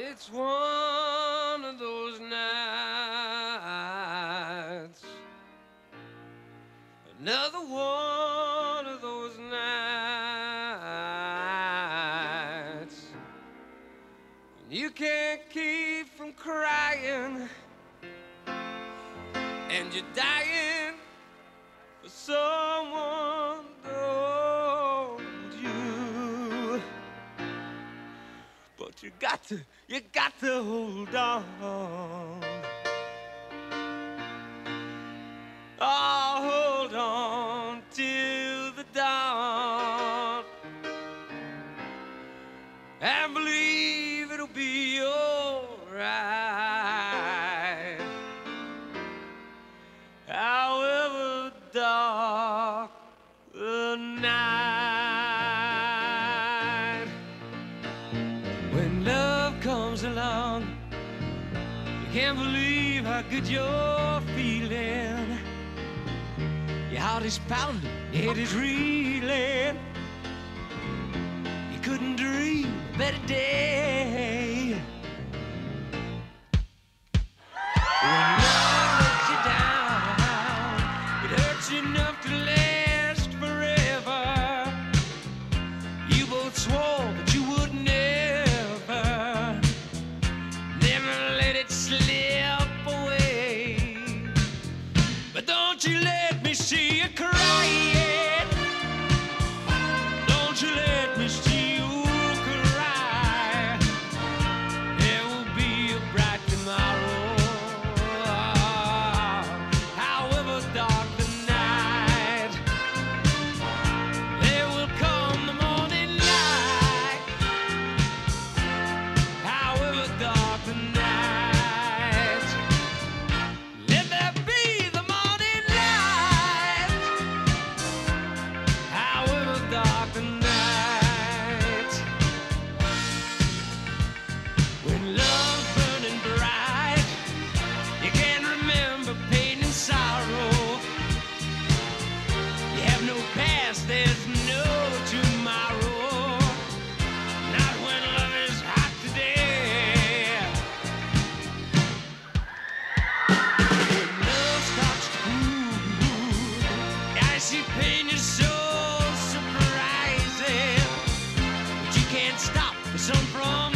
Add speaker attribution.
Speaker 1: It's one of those nights, another one of those nights, when you can't keep from crying and you're dying for someone to hold you. But you got to hold on. Oh, hold on till the dawn and believe it'll be alright. However dark the night, when love comes along, you can't believe how good you're feeling. Your heart is pounding, your head is reeling. You couldn't dream a better day. When love lets you down, it hurts enough to last forever. You both swore that you would never let it slip away. But don't you let me see you crying. Don't you let me see you cry. There will be a bright tomorrow, however dark the night. There will come the morning light, however dark the night. Let there be the morning light, however dark the night. When love's burning bright, you can't remember pain and sorrow. You have no past, there's no tomorrow. Not when love is hot today. When love starts to cool, I see pain is so surprising, but you can't stop the sun from